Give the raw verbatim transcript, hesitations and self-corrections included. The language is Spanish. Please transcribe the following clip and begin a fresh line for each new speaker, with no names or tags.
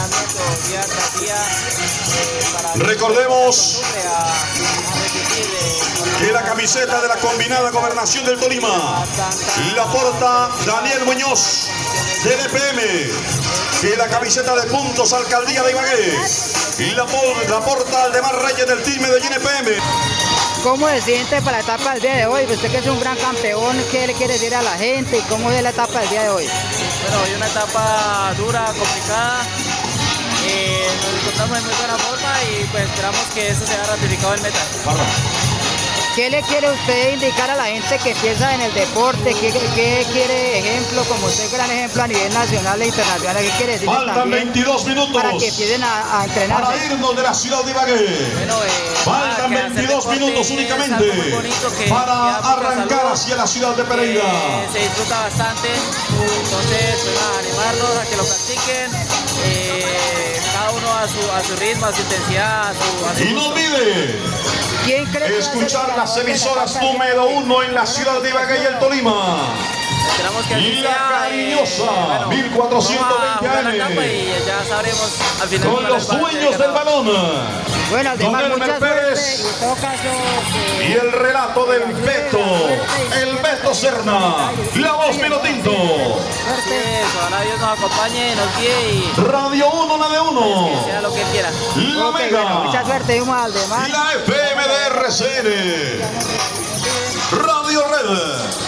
entrenamiento día tras día. Eh, para
Recordemos
a, a repetir, eh,
que la camiseta de la combinada Gobernación del Tolima la porta Daniel Muñoz del E P M, que la camiseta de Puntos Alcaldía de Ibagué y la, la porta Aldemar Reyes del Team Medellín E P M.
¿Cómo se siente para la etapa del día de hoy? Usted que es un gran campeón, ¿qué le quiere decir a la gente y cómo es la etapa del día de hoy?
Bueno, hoy una etapa dura, complicada. Eh, nos encontramos en muy buena forma y pues esperamos que eso sea ratificado en meta.
¿Qué le quiere usted indicar a la gente que piensa en el deporte? ¿Qué, qué quiere ejemplo, como usted gran ejemplo a nivel nacional e internacional? ¿Qué quiere decir
Faltan veintidós minutos
para que empiecen a, a entrenar?
Para irnos de la ciudad de Ibagué.
Bueno, eh,
Faltan veintidós minutos únicamente
que,
para
que
arrancar
salud,
hacia la ciudad de Pereira.
Eh, se disfruta bastante, entonces pues, a animarlos a que lo practiquen. Eh, cada uno a su, a su ritmo, a su intensidad, a su, a su
Y no olvide
¿Quién cree que
escuchar las emisoras número uno en la ciudad de Ibagué y el Tolima.
Esperamos que
Y la cariñosa
eh, bueno,
mil cuatrocientos veinte A M
y ya sabremos al final
con los dueños del balón.
Bueno, Aldemar,
Don Elmer
mucha
Pérez.
suerte, y en todo caso,
Y el relato del Beto, el Beto Serna, la voz Pinotinto.
Así es, ojalá Dios nos acompañe, nos guíe y
Radio uno, la de uno.
que sea lo que Él quiera.
La
ok,
Mega.
bueno, mucha suerte, Humo Aldemar.
Y la F M de R C N. Radio Red.